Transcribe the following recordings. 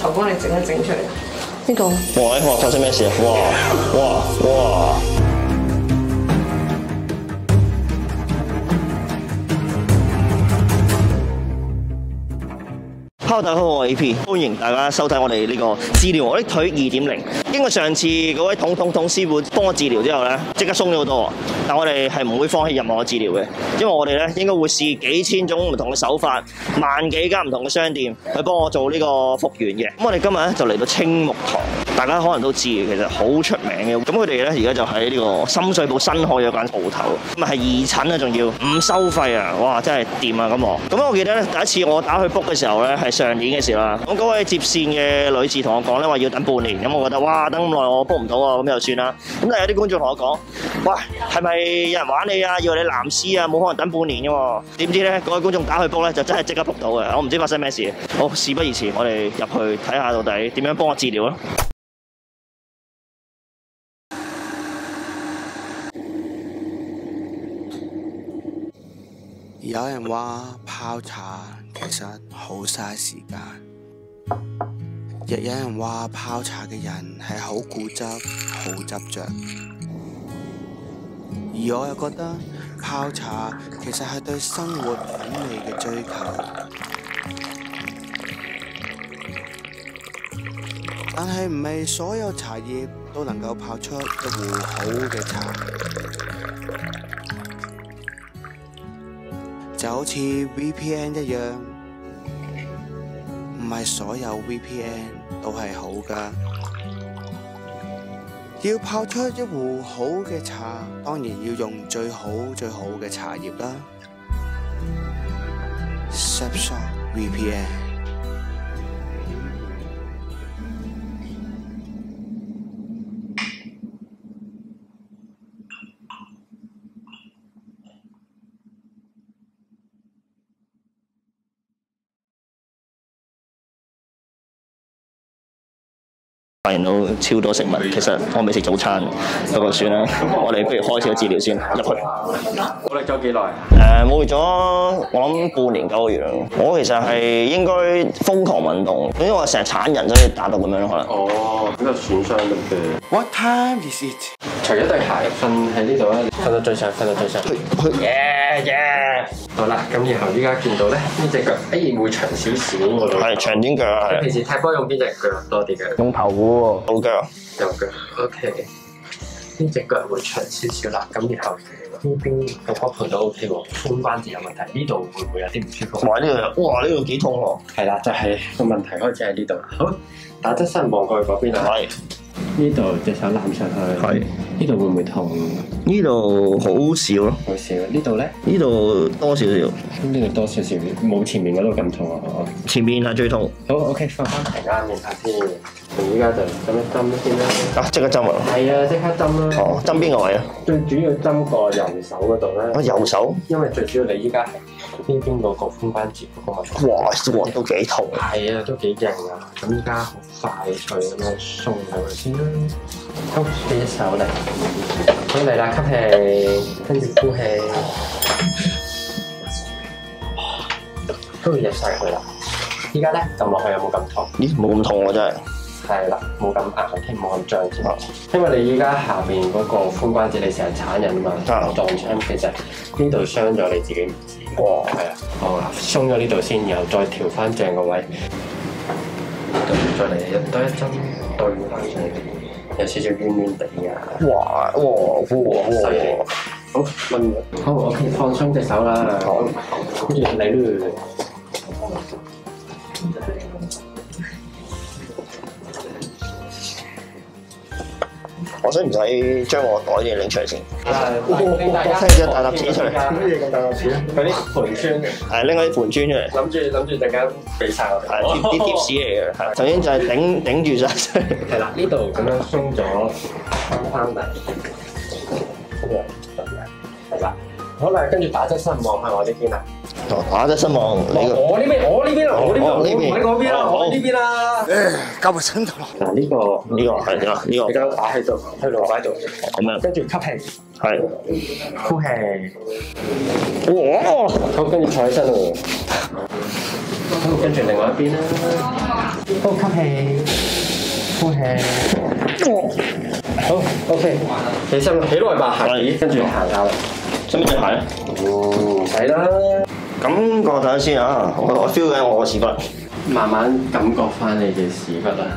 頭幫你整一整出嚟。呢個哇！發生咩事啊？哇！Hello， 大家好，我係 AP， 歡迎大家收睇我哋呢個治療我的腿2.0。經過上次嗰位統師傅幫我治療之後咧，即刻鬆咗好多。但我哋係唔會放棄任何嘅治療嘅，因為我哋咧應該會試幾千種唔同嘅手法，萬幾間唔同嘅商店去幫我做呢個復原嘅。咁我哋今日咧就嚟到青木堂，大家可能都知嘅，其實好出名嘅。咁佢哋咧而家就喺呢個深水埗新開有間鋪頭，咁啊係義診啊，仲要唔收費啊！哇，真係掂啊咁我。咁我記得咧第一次我打去 book 嘅時候咧係上年嘅事啦。咁嗰位接線嘅女士同我講咧話要等半年，咁我覺得哇等咁耐我 book 唔到啊，咁就算啦。咁但係有啲觀眾同我講，喂係咪有人玩你啊？以為你藍絲啊，冇可能等半年嘅喎。點知咧嗰位觀眾打去 book 咧就真係即刻 book 到嘅。我唔知發生咩事。好，事不宜遲，我哋入去睇下到底點樣幫我治療啦。 有人話泡茶其實好嘥時間，亦有人話泡茶嘅人係好固執、好執着。而我又覺得泡茶其實係對生活品味嘅追求，但係唔係所有茶葉都能夠泡出一壺好嘅茶。就好似 VPN 一樣，唔係所有 VPN 都係好㗎。要泡出一壺好嘅茶，當然要用最好嘅茶葉啦。Sapshop VPN。 發現到超多食物，其實我未食早餐，不過算啦。我哋不如開始個治療先，入去。 努力咗幾耐？ 冇咗我諗半年9個月啦。我其實係應該瘋狂運動，因為我成日鏟人，所以打到咁樣咯可能。 哦，咁就損傷咗嘅。 What time is it？ 除咗對鞋瞓喺呢度啦，瞓到最上，瞓到最上。耶！好啦，咁然後依家見到咧，呢隻腳會長少少喎。 係長短腳啊， 平時踢波用邊隻腳多啲嘅？ 用頭喎，倒腳。 右腳。OK。呢隻腳會長少少啦，咁然後呢邊個骨盆都 OK 喎，髖關節有問題，呢度會唔會有啲唔舒服？ 哇！呢個幾痛喎。 係啦，就係個問題開始喺呢度啦。好，打側身望過去嗰邊啊。係。呢度隻手攬上去，係呢度會唔會痛？ 呢度好少咯， 好少。呢度咧？呢度多少少。 呢度多少少，冇前面嗰度咁痛啊！ 前面係最痛。 好 ，OK， 放翻平啱面下先。咁依家就咁樣針先啦。 啊！即刻針啊！ 係啊，即刻針啦。 哦，針邊個位啊？ 最主要針個右手嗰度咧。 啊，右手？因為最主要你依家係呢邊嗰個髖關節嗰個問題。 哇！都幾痛。係啊，都幾勁啊！咁依家好快脆咁樣鬆佢先啦。好，俾隻手嚟。好嚟啦，吸氣，跟住呼氣。都要入晒佢啦。依家咧撳落去有冇咁痛？ 咦，冇咁痛喎真係。 係啦，冇咁硬添，冇咁脹先。因為你依家下邊嗰個髖關節你成日鏟人啊嘛，撞親其實呢度傷咗你自己唔知。哇，係啊。好啦，鬆咗呢度先，然後再調翻正個位。再嚟多一針對翻上嚟，有少少軟軟地啊！ 哇！ 好，問好 OK， 放鬆隻手啦。好，跟住嚟咯。 我使唔使將我袋嘢拎出嚟先？ 拎大家聽咗大沓錢出嚟。 乜嘢咁大沓錢？嗰啲盤磚。係拎嗰啲盤磚出嚟。諗住陣間俾晒我哋。係啲貼士嚟嘅。係。首先就係頂住晒。 係啦，呢度咁樣鬆咗，翻嚟。係啦。好啦，跟住打側身望下我呢邊啦。 打側身望你個。我呢邊，我呢邊啦，我呢邊，我喺嗰邊啦，我呢邊啦。 交個枕頭。 嗱呢個係啦，呢個。 而家打喺度，喺度擺喺度。 咁樣。 跟住吸氣。 係。 呼氣。 哇！ 好，跟住坐起身咯。好，跟住另外一邊啦。 呼吸氣，呼氣。好 ，OK， 起身，起來吧，行椅，跟住行下啦。 使唔使行咧？ 唔使啦。 感覺睇下先啊！我 feel 緊我個屎忽。 慢慢感覺翻你嘅屎忽啦。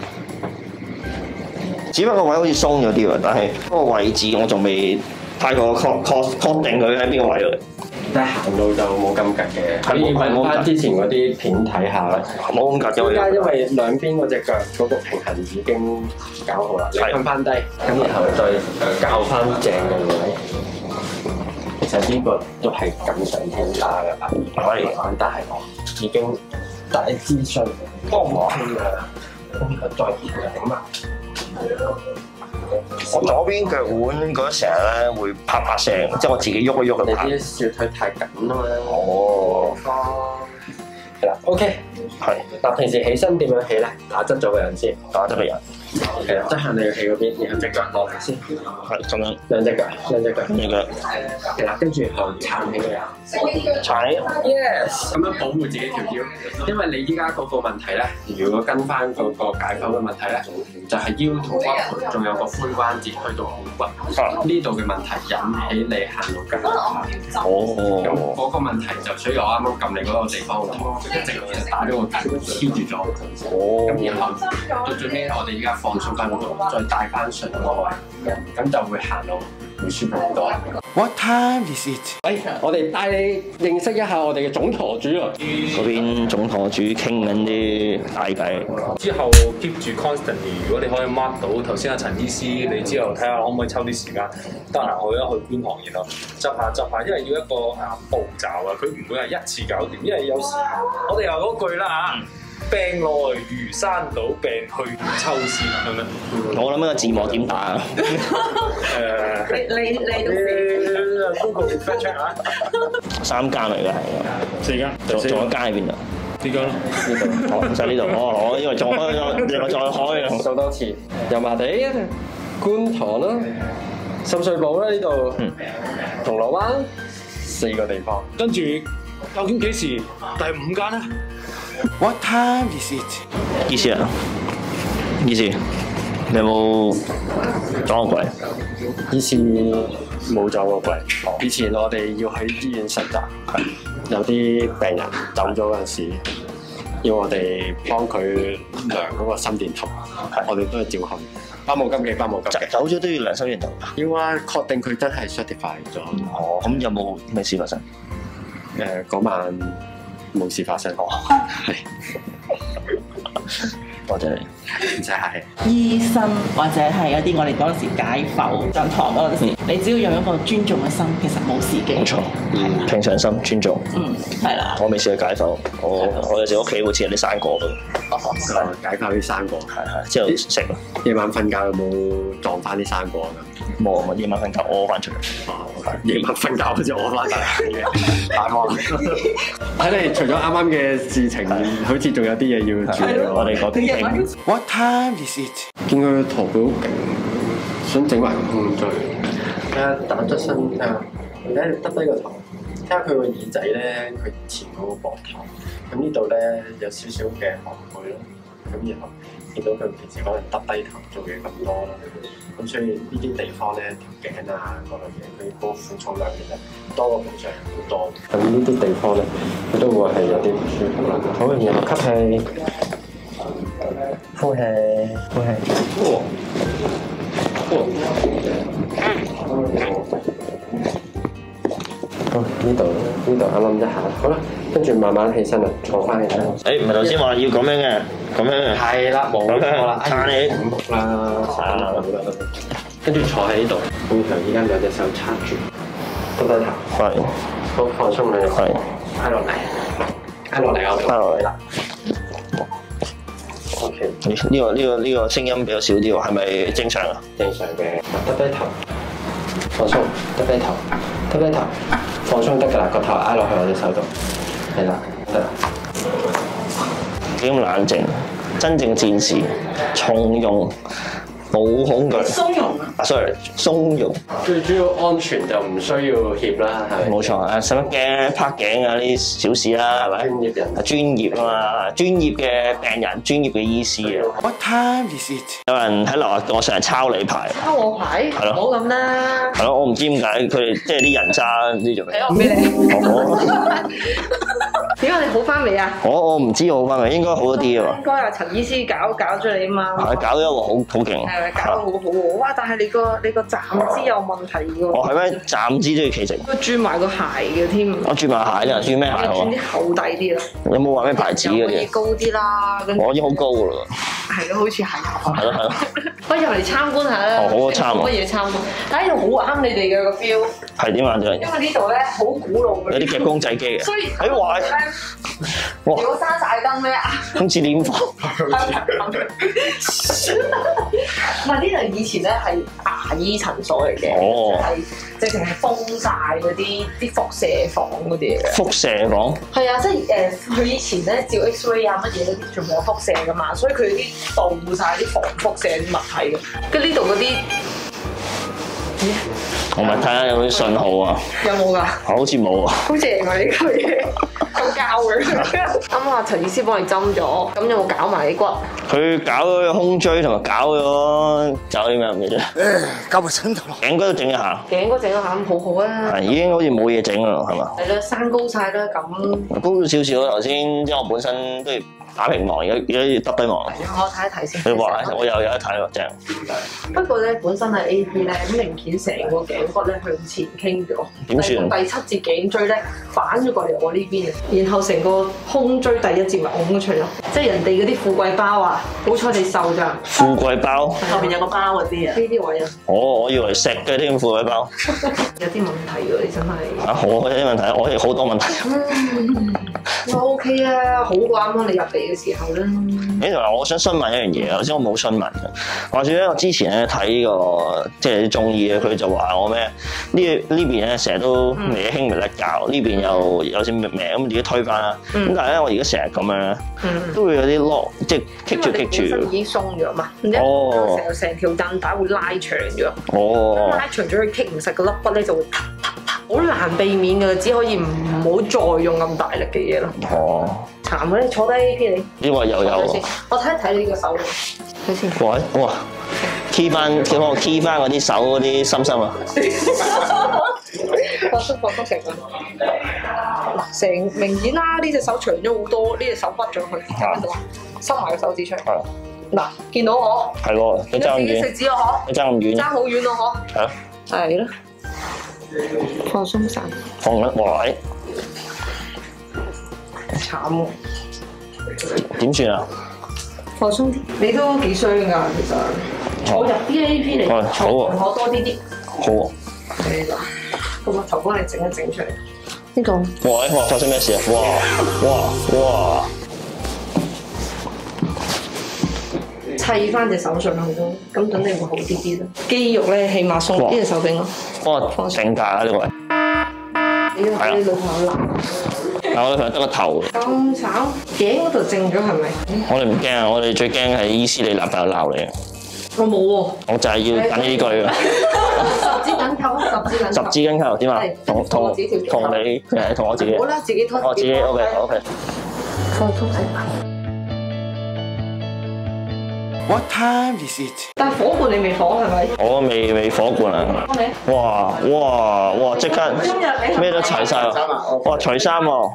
只不過個位好似鬆咗啲喎，但係嗰個位置我仲未太過確定佢喺邊個位度。 但係行路就冇咁趌嘅，可以揾翻之前嗰啲片睇下啦。 冇咁趌嘅。 依家因為兩邊嗰隻腳嗰個平衡已經搞好啦，你瞓翻低，咁然後再校翻正嘅位。其實呢個都係錦上添花嘅啦，但係我已經大致上 OK 啦。咁然後再點啊？ 我左邊腳腕覺得成日咧會啪啪聲，即係我自己喐一喐就啪。 你啲小腿太緊啊嘛。 哦。 係啦 ，OK。係。嗱，平時起身點樣起咧？打側咗個人先。 打側個人。 係啦，側向你嘅氣嗰邊，然後隻腳落嚟先。 係咁樣。 兩隻腳。係啦，跟住後撐起個人。 撐起。 Yes。咁樣保護自己條腰，因為你依家嗰個問題咧，如果跟翻嗰個解剖嘅問題咧，就係腰同骨盆仲有個髖關節去到股骨，呢度嘅問題引起你行路跟唔開。 哦。 咁嗰個問題就所以我啱啱撳你嗰個地方好痛，一直就打咗個結黐住咗。哦。咁然後到最尾我哋依家放鬆翻嗰度，再帶翻順嗰個位，咁就會行路會舒服好多。 What time is it？ 我哋帶你認識一下我哋嘅總舵主啊！ 嗰邊總舵主傾緊啲大計。 之後 keep 住 constantly， 如果你可以 mark 到頭先阿陳醫師，你之後睇下可唔可以抽啲時間，得閒去一去觀塘，然後執下，因為要一個步驟啊，佢唔會係一次搞掂，因為有時我哋又嗰句啦病來如山倒，病去如抽絲咁樣。 我諗個字幕點打啊？ 你 Google fact check 下。 3間嚟㗎係。 4間。 仲一間喺邊度？ 呢間咯。 呢度。哦，就呢度。哦，因為再開，另外再開啊。 數多次。油麻地、觀塘啦、深水埗啦呢度，銅鑼灣4個地方。 跟住究竟幾時第5間咧？ What time is it？ 醫師啊，醫師，你有冇撞過鬼？ 以前冇撞過鬼。以前我哋要喺醫院實習，有啲病人走咗嗰陣時，要我哋幫佢量嗰個心電圖，我哋都係照去。包冇金嘅，包冇金嘅。 走咗都要量心電圖。 要啊，確定佢真係 certify 咗。 哦，咁有冇咩事發生？ 嗰晚冇事發生。哦，係。 多謝你。 唔使客氣。 醫生或者係有啲我哋嗰陣時解剖上堂嗰陣時，你只要用一個尊重嘅心，其實冇事嘅。 冇錯，平常心尊重。 係啦。 我未試過解剖，我有時屋企好似有啲生果咁。 解剖啲生果。 係，之後食咯。 夜晚瞓覺有冇撞翻啲生果咁？ 冇啊！夜晚瞓覺屙翻出嚟。 夜晚瞓覺好似屙翻出嚟嘅，大鑊。睇嚟除咗啱啱嘅事情，好似仲有啲嘢要處理。我哋嗰邊。 What time is it？ 見佢駝背好勁，想整埋個胸椎。睇下打側身，睇下你睇耷低個頭，睇下佢個耳仔咧，佢前嗰個膊頭。咁呢度咧有少少嘅寒背咯。咁然後見到佢平時可能耷低頭做嘢咁多啦。咁所以呢啲地方咧，條頸啊嗰類嘢，佢個負重量其實多過平常好多。咁呢啲地方咧，佢都會係有啲唔舒服啦。好，然後吸氣。呼氣，呼氣。好，呢度啱啱一下，好啦，跟住慢慢起身啦，坐翻起身。 誒，唔係頭先話要咁樣嘅，咁樣嘅。係啦，冇錯啦，撐起五目啦，好啦， 跟住坐喺呢度，通常依家兩隻手撐住，耷低頭。係。好，放鬆兩隻手。係。挨落嚟，挨落嚟， 挨落嚟啦。 OK， 呢個聲音比較少啲喎，係咪正常啊？ 正常嘅，耷低頭，放鬆，耷低頭，耷低頭，放鬆得㗎啦，個頭挨落去我隻手度，係啦，得啦。 幾咁冷靜，真正戰士，從容冇恐懼。 鬆容啊！ sorry， 鬆容。 最主要安全就唔需要怯啦，係咪？ 冇錯啊，使乜驚拍頸啊呢啲小事啦，係咪？ 專業人， 專業啊嘛，專業嘅病人，專業嘅醫師啊。 What time is it？ 有人喺樓下叫我成日抄你牌。 抄我牌？ 係咯唔好咁啦。 係咯，我唔知點解佢哋即係啲人渣呢啲做咩？ 睇我俾你。 我點解你好翻未啊？ 我唔知好翻未，應該好咗啲啊應該係陳醫師搞咗你啊嘛。 嘛。係搞咗一個好勁。 係咪搞得好好喎？哇！但係你個站姿有問題㗎喎。 哦，係咩？站姿都要企直。 佢轉埋個鞋嘅添。 我轉埋鞋啦，轉咩鞋好啊？ 轉啲厚底啲啦。 有冇話咩牌子嗰可以啲？ 高啲啦。 我已經好高㗎啦。 係咯，好似係。 係咯係咯。 不如入嚟參觀下啦。 哦好啊參觀乜嘢參觀？但係呢度好啱你哋嘅個 feel。 係點啊？就係因為呢度咧好古老嘅。 有啲夾公仔機嘅。 所以喺話哇如果閂晒燈咧， 好似殮房。 唔係呢度以前咧係牙醫診所嚟嘅， 哦係直情係封晒嗰啲輻射房嗰啲嘢嘅。 輻射房。 係啊，即係佢以前咧照 X-ray 啊乜嘢嗰啲全部有輻射噶嘛，所以佢啲導晒啲防輻射啲物體嘅。跟住呢度嗰啲， 我咪睇下有冇啲信號啊？ 有冇㗎？ 好似冇啊。 好正啊！呢個嘢好膠嘅。啱啱阿陳醫師幫你針咗，咁有冇搞埋啲骨？ 佢搞咗胸椎同埋搞咗啲咩唔記得。 搞唔清楚。 頸骨都整一下。 頸嗰整下咁好好啊！ 係已經好似冇嘢整啦，係嘛？ 係啦，生高晒啦咁。 高咗少少頭先，即係我本身都要打平望，而家要耷低望。 我睇一睇先。 你話我有得睇喎，正。 不過咧，本身係 A.P. 咧，咁明顯成個頸骨咧向前傾咗。 點算？ 第七節頸椎咧反咗過嚟我呢邊，然後成個胸椎第一節咪拱咗出嚟咯。即係人哋嗰啲富貴包啊，好彩你瘦咋。 富貴包。 後面有個包嗰啲啊。 呢啲位啊。 我以為食嘅添富貴包。 有啲問題喎，你真係。 啊，我有啲問題，我哋好多問題。 我 OK 啊，好過啱啱你入嚟嘅時候啦。 誒，同埋我想詢問一樣嘢，頭先我冇詢問嘅。話說咧，我之前咧睇個即係啲中醫咧，佢就話我咩呢邊咧成日都微輕微甩骹，呢邊又有啲咩咁自己推翻啦。咁但係咧，我而家成日咁樣咧，都會有啲落即係棘住。 本身已經鬆咗嘛，然之後成條韌帶會拉長咗。 哦。拉長咗佢棘唔實個粒骨咧，就會好難避免嘅，只可以唔好再用咁大力嘅嘢咯。 哦。 慘啊！你坐低 A.P. 你。 呢個又有。 我睇一睇你呢個手。睇先。 哇！key 翻，叫我 key 翻嗰啲手嗰啲心心啊！ 放鬆成個。嗱，成明顯啦，呢隻手長咗好多，呢隻手屈咗佢，喺度收埋個手指出嚟。嗱，見到我？ 係喎，你爭咁遠。 食指啊， 你爭咁遠。 爭好遠咯，嗬。 係啊。 係咯。放鬆晒。 放緊，哇！ 慘喎。 點算啊？ 放鬆啲。你都幾衰㗎，其實。坐入啲 A.P. 嚟，坐多啲啲。 好喎。 係啦，個膊頭幫你整一整出嚟。呢個。 哇！發生咩事啊？哇！ 砌翻隻手上去咯，咁等你會好啲啲咯。肌肉咧起碼鬆，呢隻手柄咯。 幫我整架啊！呢個位。 你女朋友鬧。 我女朋友得個頭。 咁慘，頸嗰度正咗係咪？ 我哋唔驚啊！我哋最驚係醫師你男朋友鬧你。 我冇喎。 我就係要等呢句啊！ 十指緊扣， 十指緊扣點啊？同你同我自己。 好啦，自己拖。 我自己 OK。 放鬆成個。 What time is it？ 但係火罐你未火係咪？ 我未火罐啊！哇！即刻咩都齊晒喎！哇！除衫喎！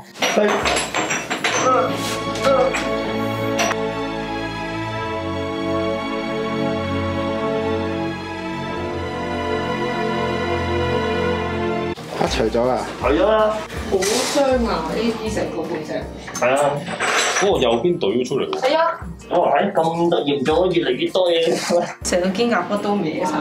除咗啦。 除咗啦。 好傷啊！呢成個背脊。 係啊。 嗰個右邊懟咗出嚟喎。 係啊。 哇！喺咁嚴重，越嚟越多嘢。 成個肩胛骨都歪晒。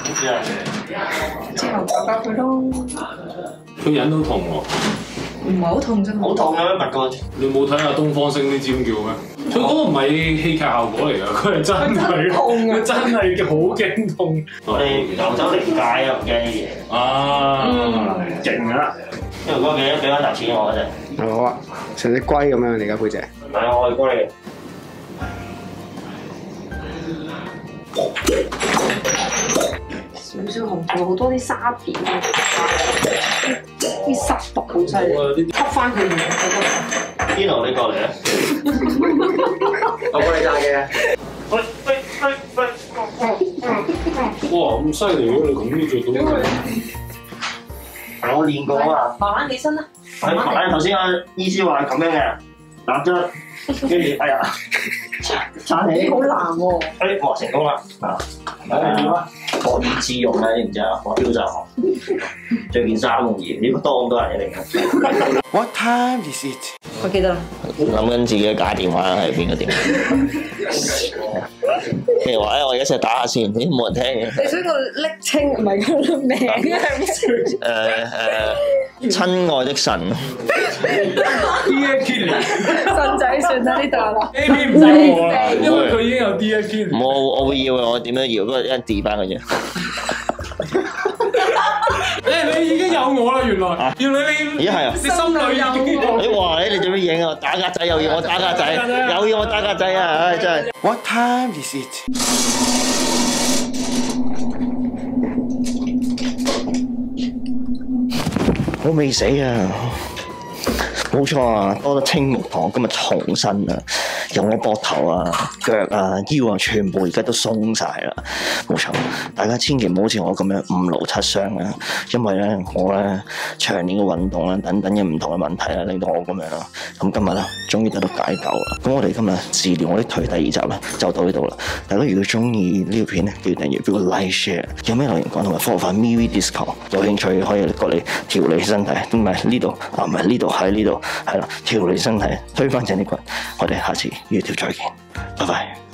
之後搞佢咯。 佢忍到痛喎。 唔係好痛啫。 好痛嘅咩？物你冇睇下東方星啲尖叫咩？佢嗰個唔係戲劇效果嚟㗎，佢係真係痛啊！佢真係好驚痛。 我哋遊走靈界啊，唔驚啲嘢。 啊，勁啊！ 因為嗰個俾翻沓錢我嗰陣。 好啊，成隻龜咁樣你而家背脊。 唔係我係龜嚟嘅。 少少紅糖，好多啲沙片啊，啲濕毒好犀利，吸翻佢鹽就得。 Dino 你過嚟啊！ 我幫你炸嘅。 哇，咁犀利嘅，你咁都做到。 我練過啊！ 慢慢起身啦。 頭先阿醫師話咁樣嘅，打咗，跟住哎呀，撐起。 好難喎。 哇，成功啦！學以致用啦，知唔知啊？學標就學，着件衫咁易，呢個多咁多人一定嘅。 What time is it？ 我記得啦。 諗緊自己嘅假電話係邊個電話？譬如話我而家成日打下先，咦冇人聽嘅。 你想個昵稱唔係個名親愛的神。 神仔算啦，呢度啦。 A P 唔使我啦，因為佢已經有 D A P。 我會要我點樣要？不過一陣 delete 翻佢啫。 你已經有我啦，原來。原來你咦係啊！ 你心裏已經有。 你話你做咩影啊？打格仔又要我打格仔，又要我打格仔啊！唉，真係。 What time is it？ 我未死啊！冇錯啊，多咗青木堂今日重生啊！由我膊頭啊、腳啊、腰啊，全部而家都鬆晒啦！冇錯，大家千祈唔好似我咁樣五勞七傷啊！因為咧我咧長年嘅運動啦，等等嘅唔同嘅問題啦，令到我咁樣啦。咁今日啦，終於得到解救啦！咁我哋今日治療我的腿第二集咧，就到呢度啦。大家如果中意呢條片咧，記得訂閱，俾個 like share， 有咩留言講同埋 follow 翻 MeWe Discord， 有興趣可以過嚟調理身體，唔係呢度啊，唔係呢度喺呢度。係啦，調理身體，推翻正啲骨，我哋下次YouTube再見，拜拜。